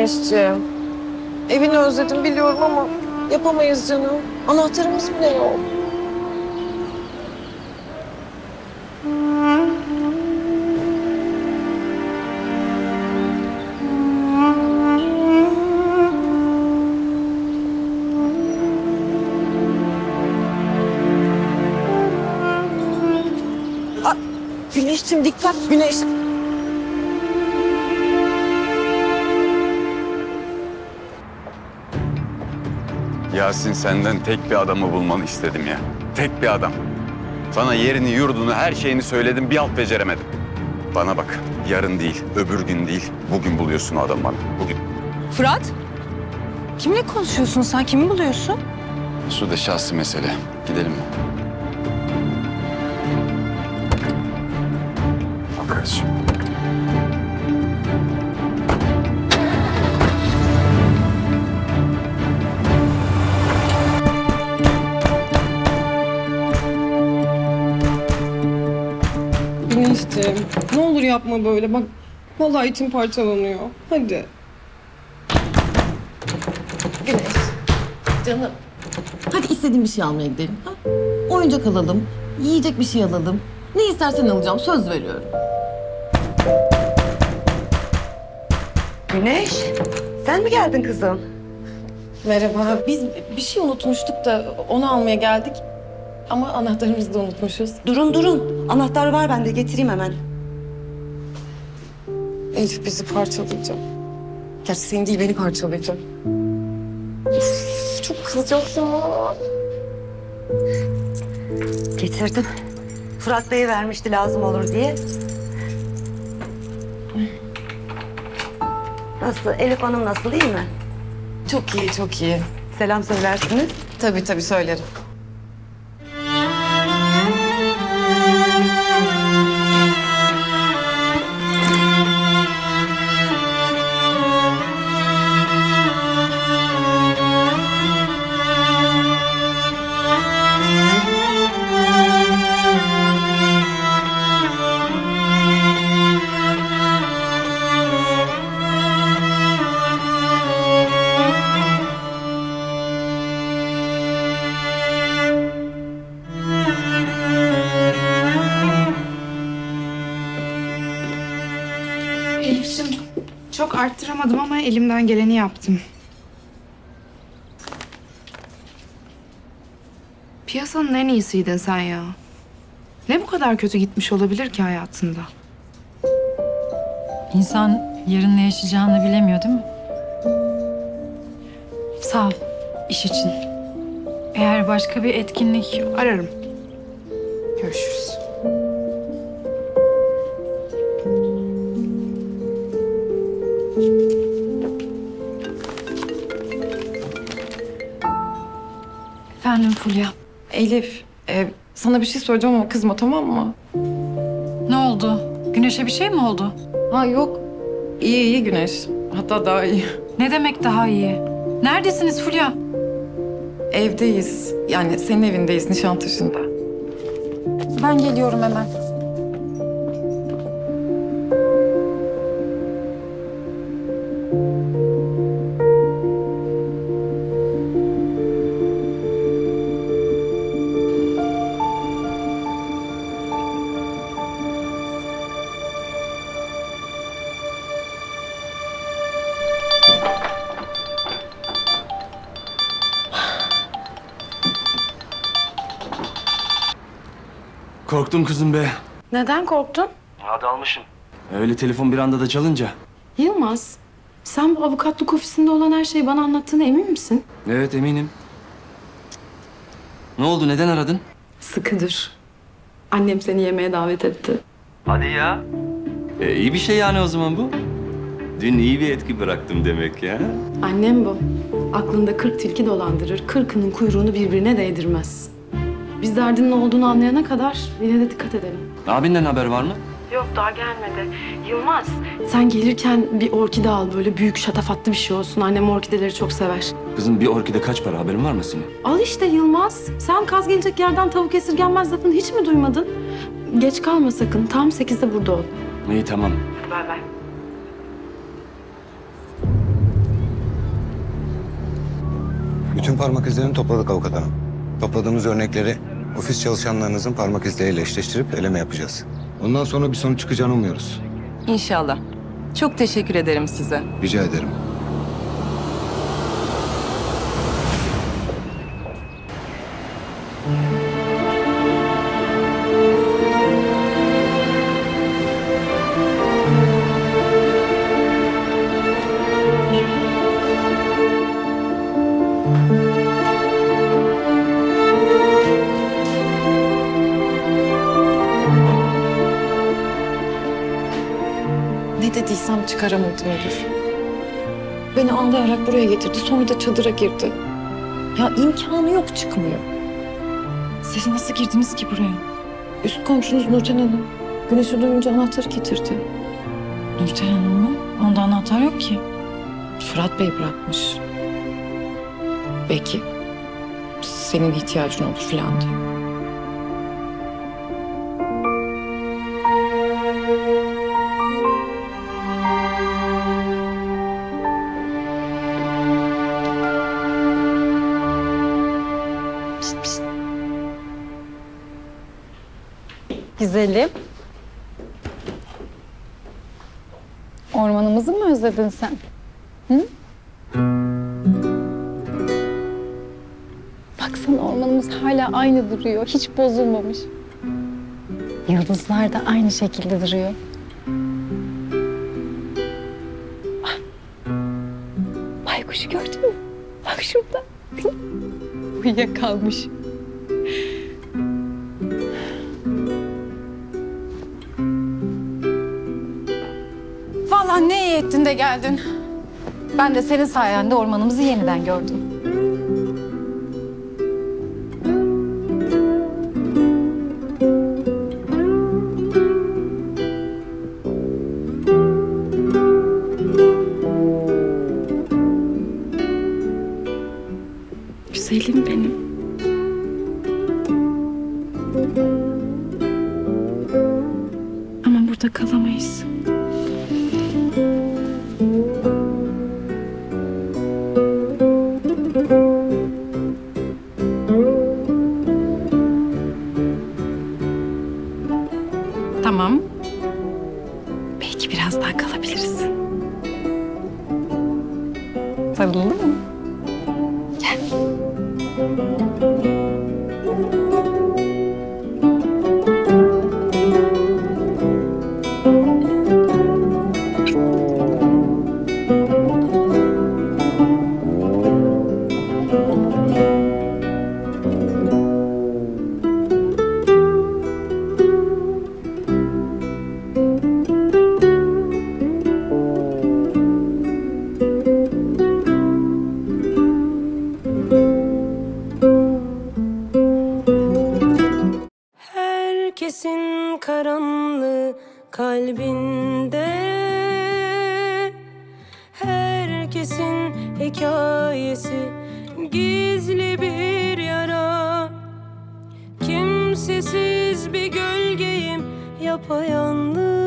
Güneşciğim. Evini özledim biliyorum ama yapamayız canım. Anahtarımız bile yok. Güneşciğim dikkat, Güneş. Yasin, senden tek bir adamı bulmanı istedim ya. Tek bir adam. Sana yerini, yurdunu, her şeyini söyledim, bir alt beceremedim. Bana bak, yarın değil, öbür gün değil, bugün buluyorsun o adamı bana. Bugün. Fırat, kimle konuşuyorsun sen? Kimi buluyorsun? Su da şahsi mesele. Gidelim mi? Al kardeşim. Güneşciğim ne olur yapma böyle. Bak vallahi içim parçalanıyor. Hadi. Güneş. Canım. Hadi istediğin bir şey almaya gidelim. Ha? Oyuncak alalım, yiyecek bir şey alalım. Ne istersen alacağım, söz veriyorum. Güneş, sen mi geldin kızım? Merhaba. Biz bir şey unutmuştuk da onu almaya geldik. Ama anahtarımızı da unutmuşuz. Durun. Anahtar var bende, getireyim hemen. Elif bizi parçalayacak. Gerçi seni değil beni parçalayacak. Uf, çok kızacak ya. Getirdim. Fırat Bey'e vermişti lazım olur diye. Nasıl? Elif Hanım nasıl, iyi mi? Çok iyi, çok iyi. Selam söylersiniz. Tabii söylerim. Elif'ciğim, çok arttıramadım ama elimden geleni yaptım. Piyasanın en iyisiydin sen ya. Ne bu kadar kötü gitmiş olabilir ki hayatında? İnsan yarın ne yaşayacağını bilemiyor değil mi? Sağ ol iş için. Eğer başka bir etkinlik... Ararım. Görüşürüz. Efendim Fulya. Elif, sana bir şey söyleyeceğim ama kızma, tamam mı? Ne oldu? Güneş'e bir şey mi oldu? Ha yok. İyi Güneş. Hatta daha iyi. Ne demek daha iyi? Neredesiniz Fulya? Evdeyiz. Yani senin evindeyiz Nişantaşı'nda. Ben geliyorum hemen. Korktum kızım be. Neden korktun? Hadi almışım. Öyle telefon bir anda da çalınca. Yılmaz, sen bu avukatlık ofisinde olan her şeyi bana anlattığına emin misin? Evet eminim. Ne oldu, neden aradın? Sıkıdır. Annem seni yemeğe davet etti. Hadi ya. İyi bir şey yani o zaman bu. Dün iyi bir etki bıraktım demek ya. Annem bu. Aklında 40 tilki dolandırır, 40'ının kuyruğunu birbirine değdirmez. Biz derdinin ne olduğunu anlayana kadar yine de dikkat edelim. Abinden haber var mı? Yok daha gelmedi. Yılmaz. Sen gelirken bir orkide al, böyle büyük şatafatlı bir şey olsun. Annem orkideleri çok sever. Kızım bir orkide kaç para, haberin var mı senin? Al işte Yılmaz. Sen kaz gelecek yerden tavuk esirgenmez lafını hiç mi duymadın? Geç kalma sakın. Tam 8'de burada ol. İyi tamam. Bay bay. Bütün parmak izlerini topladık avukat hanım. Topladığımız örnekleri ofis çalışanlarınızın parmak izleriyle eşleştirip eleme yapacağız. Ondan sonra bir sonuç çıkacağını umuyoruz. İnşallah. Çok teşekkür ederim size. Rica ederim. Ne dediysem çıkaramadım Elif. Beni ağlayarak buraya getirdi. Sonra da çadıra girdi. Ya imkanı yok, çıkmıyor. Siz nasıl girdiniz ki buraya? Üst komşunuz Nurten Hanım. Güneş'i duyunca anahtarı getirdi. Nurten Hanım mı? Onda anahtar yok ki. Fırat Bey bırakmış. Belki senin ihtiyacın olur falan diye. Güzelim. Ormanımızı mı özledin sen? Hı? Baksana ormanımız hala aynı duruyor. Hiç bozulmamış. Yıldızlar da aynı şekilde duruyor. Ah. Baykuşu gördün mü? Bak şurada. Uyuyakalmış. Vallahi ne iyi ettin de geldin. Ben de senin sayende ormanımızı yeniden gördüm. Güzelim benim. Ama burada kalamayız. Tamam. Belki biraz daha kalabiliriz. Sarılalım mı? Gel. Herkesin karanlığı kalbinde, herkesin hikayesi gizli bir yara. Kimsesiz bir gölgeyim yapayalnız.